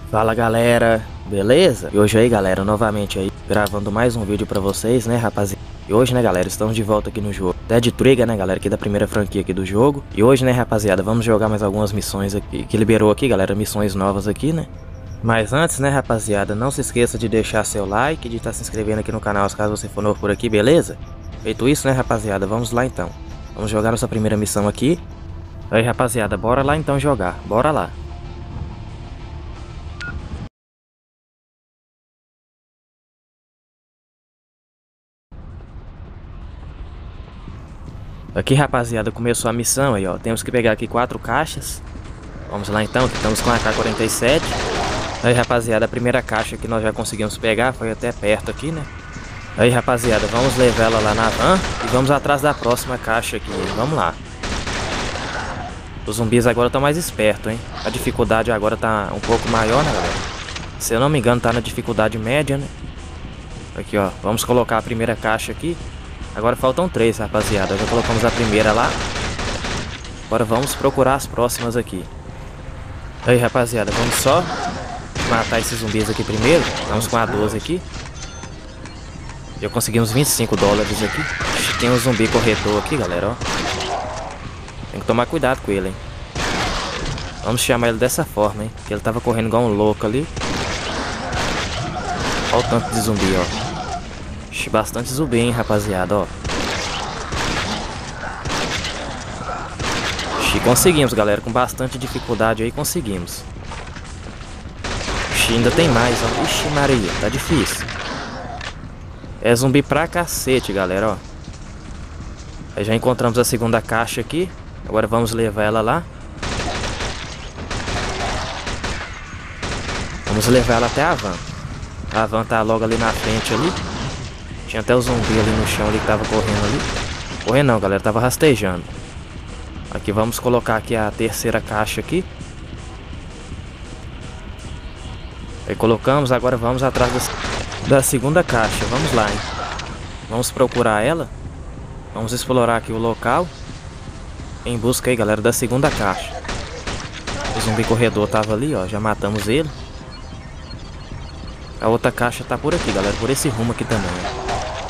Fala galera, beleza? E hoje aí galera, novamente aí, gravando mais um vídeo pra vocês, né rapaziada? E hoje né galera, estamos de volta aqui no jogo Dead Trigger, né galera, aqui da primeira franquia aqui do jogo. E hoje né rapaziada, vamos jogar mais algumas missões aqui, que liberou aqui galera, missões novas aqui né. Mas antes né rapaziada, não se esqueça de deixar seu like, de estar se inscrevendo aqui no canal caso você for novo por aqui, beleza? Feito isso né rapaziada, vamos lá então. Vamos jogar nossa primeira missão aqui. Aí rapaziada, bora lá então jogar, bora lá. Aqui rapaziada, começou a missão aí ó, temos que pegar aqui 4 caixas. Vamos lá então, que estamos com a AK-47. Aí rapaziada, a primeira caixa que nós já conseguimos pegar, foi até perto aqui né. Aí rapaziada, vamos levar ela lá na van e vamos atrás da próxima caixa aqui, vamos lá. Os zumbis agora estão mais espertos, hein. A dificuldade agora tá um pouco maior né galera. Se eu não me engano tá na dificuldade média né. Aqui ó, vamos colocar a primeira caixa aqui. Agora faltam 3, rapaziada. Já colocamos a primeira lá. Agora vamos procurar as próximas aqui. Aí, rapaziada, vamos só matar esses zumbis aqui primeiro. Vamos com a 12 aqui. Já conseguimos 25 dólares aqui. Tem um zumbi corretor aqui, galera, ó. Tem que tomar cuidado com ele, hein. Vamos chamar ele dessa forma, hein. Que ele tava correndo igual um louco ali. Olha o tanto de zumbi, ó. Bastante zumbi, hein, rapaziada, ó. Conseguimos, galera, com bastante dificuldade aí, conseguimos. Ainda tem mais, ó. Ixi Maria, tá difícil. É zumbi pra cacete, galera, ó. Aí já encontramos a segunda caixa aqui. Agora vamos levar ela lá. Vamos levar ela até a van. A van tá logo ali na frente ali. Tinha até o zumbi ali no chão ali que tava correndo ali. Correndo não, galera, tava rastejando. Aqui vamos colocar aqui a terceira caixa aqui. Aí colocamos, agora vamos atrás da segunda caixa. Vamos lá, hein. Vamos procurar ela. Vamos explorar aqui o local. Em busca aí, galera, da segunda caixa. O zumbi corredor tava ali, ó. Já matamos ele. A outra caixa tá por aqui, galera. Por esse rumo aqui também, ó.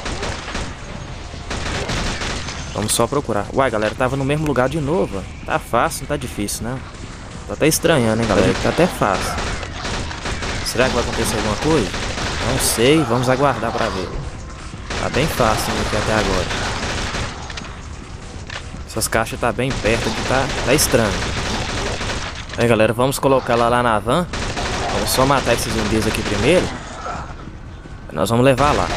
Vamos só procurar. Uai, galera, tava no mesmo lugar de novo. Tá fácil, não tá difícil, não. Tô até estranhando, hein, galera. Tá até fácil. Será que vai acontecer alguma coisa? Não sei, vamos aguardar pra ver. Tá bem fácil aqui até agora. Essas caixas tá bem perto aqui, tá estranho. Aí, galera, vamos colocar ela lá na van. Vamos só matar esses zumbis aqui primeiro. Nós vamos levar lá.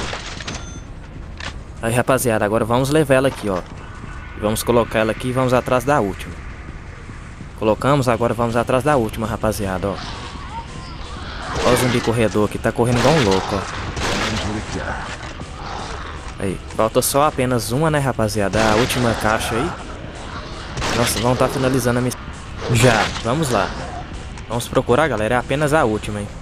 Aí rapaziada, agora vamos levar ela aqui, ó. Vamos colocar ela aqui e vamos atrás da última. Colocamos, agora vamos atrás da última, rapaziada, ó. Ó o zumbi corredor aqui, tá correndo igual um louco, ó. Aí, falta só apenas uma, né, rapaziada? A última caixa aí. Nossa, vamos estar finalizando a missão. Já, vamos lá. Vamos procurar, galera, é apenas a última, hein.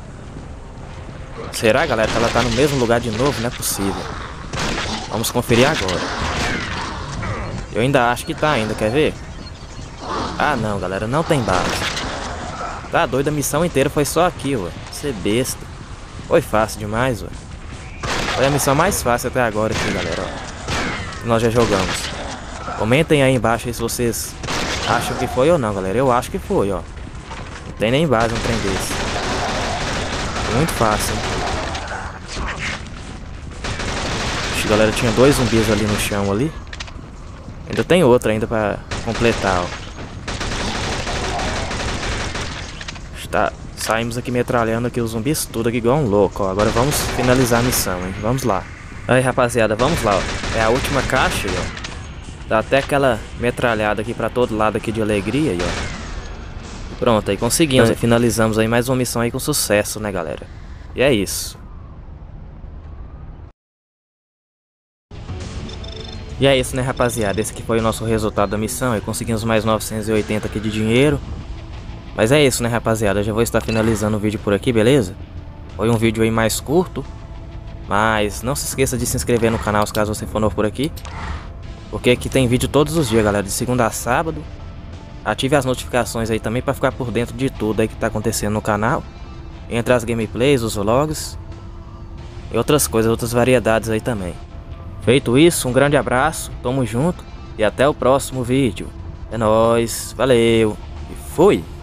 Será, galera, que ela tá no mesmo lugar de novo? Não é possível. Vamos conferir agora. Eu ainda acho que tá ainda, quer ver? Ah não, galera, não tem base. Tá doido, a missão inteira foi só aqui, ué. Você besta. Foi fácil demais, ué. Foi a missão mais fácil até agora aqui, galera, ó. Que nós já jogamos. Comentem aí embaixo aí se vocês acham que foi ou não, galera. Eu acho que foi, ó. Não tem nem base um trem desse. Muito fácil, hein? Galera, tinha 2 zumbis ali no chão ali. Ainda tem outro ainda pra completar, ó. Saímos aqui metralhando aqui os zumbis tudo aqui igual um louco, ó. Agora vamos finalizar a missão, hein. Vamos lá. Aí rapaziada, vamos lá, ó. É a última caixa aí, ó. Dá até aquela metralhada aqui pra todo lado aqui de alegria aí, ó. Pronto, aí conseguimos. Aí finalizamos aí mais uma missão aí com sucesso, né galera. E é isso. E é isso, né, rapaziada, esse aqui foi o nosso resultado da missão. E conseguimos mais 980 aqui de dinheiro. Mas é isso, né, rapaziada, eu já vou estar finalizando o vídeo por aqui, beleza? Foi um vídeo aí mais curto. Mas não se esqueça de se inscrever no canal caso você for novo por aqui. Porque aqui tem vídeo todos os dias, galera, de segunda a sábado. Ative as notificações aí também para ficar por dentro de tudo aí que tá acontecendo no canal. Entre as gameplays, os vlogs e outras coisas, outras variedades aí também. Feito isso, um grande abraço, tamo junto e até o próximo vídeo. É nóis, valeu e fui!